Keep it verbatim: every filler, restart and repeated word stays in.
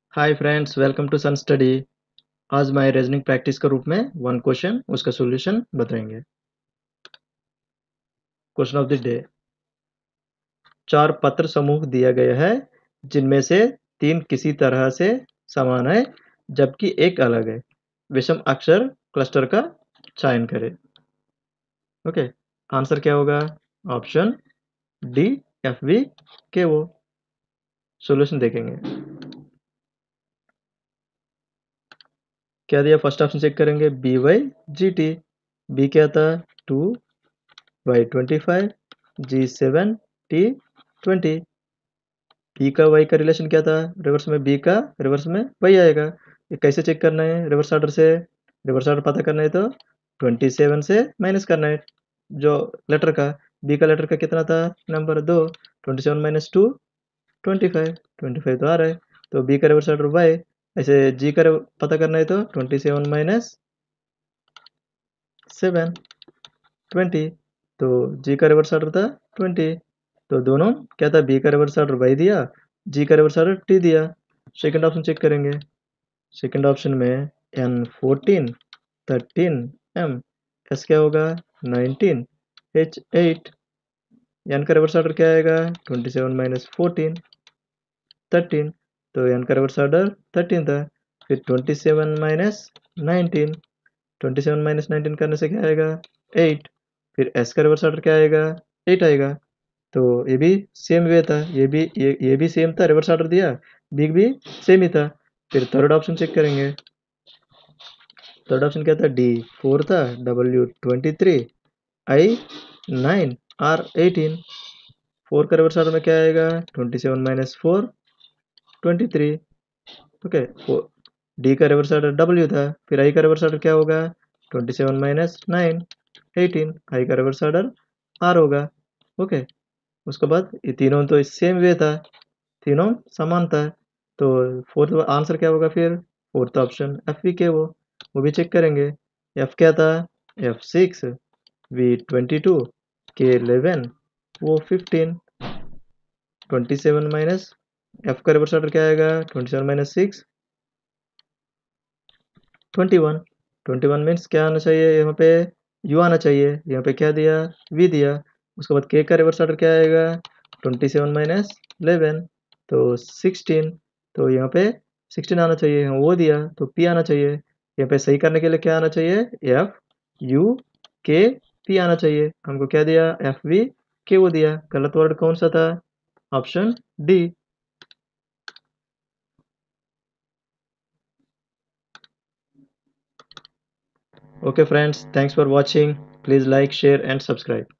Hi friends, welcome to Sun Study. आज मैं reasoning practice के रूप में वन क्वेश्चन उसका सॉल्यूशन बताएंगे। Question of the day. चार पत्र समूह दिया गया है जिनमें से तीन किसी तरह से समान है जबकि एक अलग है। विषम अक्षर क्लस्टर का चयन करें। ओके, आंसर क्या होगा? ऑप्शन डी, एफ वी के वो। सॉल्यूशन देखेंगे क्या दिया। फर्स्ट ऑप्शन चेक करेंगे, B Y G T. B क्या था? Two Y twenty five, G seven, T twenty. B का वाई का रिलेशन क्या था? रिवर्स में बी का रिवर्स में वाई आएगा। ये कैसे चेक करना है? रिवर्स ऑर्डर से। रिवर्स ऑर्डर पता करना है तो ट्वेंटी सेवन से माइनस करना है जो लेटर का। बी का लेटर का कितना था? नंबर दो। Twenty seven minus two, twenty five. Twenty five तो आ रहा है, तो बी का रिवर्स ऑर्डर वाई। ऐसे जी का पता करना है तो twenty seven minus seven, twenty. तो जी का रिवर्स ऑर्डर था ट्वेंटी। तो दोनों क्या था? बी का रिवर्स ऑर्डर वाई दिया, जी का रिवर्स ऑर्डर टी दिया। सेकंड ऑप्शन चेक करेंगे। सेकंड ऑप्शन में N fourteen, thirteen, M. S क्या होगा? Nineteen, H eight. एन का रिवर्स ऑर्डर क्या आएगा? Twenty seven minus fourteen, thirteen. तो एन का रिवर्स ऑर्डर थर्टीन था। फिर twenty seven minus nineteen. Twenty seven minus nineteen करने से क्या आएगा? एट। फिर एस का रिवर्स ऑर्डर क्या आएगा? एट आएगा। तो ये भी सेम वे था, ये भी ये ये भी सेम था, रिवर्स ऑर्डर दिया। बी भी सेम ही था। फिर थर्ड ऑप्शन चेक करेंगे। थर्ड ऑप्शन क्या था? डी फोर था, W twenty three, I nine, R eighteen. Four का रिवर्स ऑर्डर में क्या आएगा? Twenty seven minus four, twenty three. Okay. D का रिवर्स ऑर्डर डब्ल्यू था। फिर आई का रिवर्स ऑर्डर क्या होगा? Twenty seven minus nine, eighteen. I का रिवर्स ऑर्डर आर होगा। ओके। उसके बाद ये तीनों तो सेम वे था, तीनों समान था। तो फोर्थ आंसर क्या होगा फिर? फोर्थ ऑप्शन एफ वी के वो वो भी चेक करेंगे। एफ क्या था? F six, V twenty two, K eleven, O fifteen. Twenty seven minus F का रिवर्स ऑर्डर क्या आएगा? Twenty seven minus six, twenty one. Twenty one means क्या आना चाहिए यहाँ पे? यू आना चाहिए। यहाँ पे क्या दिया? वी दिया। उसके बाद के का रिवर्स ऑर्डर क्या आएगा? ट्वेंटी सेवन माइनस इलेवन, तो सिक्सटीन। तो यहाँ पे सिक्सटीन आना चाहिए, यहाँ वो दिया तो पी आना चाहिए। यहाँ पे सही करने के लिए क्या आना चाहिए? एफ यू के पी आना चाहिए। हमको क्या दिया? एफ वी के वो दिया। गलत वर्ड कौन सा था? Option D. Okay friends, thanks for watching. Please like, share and subscribe.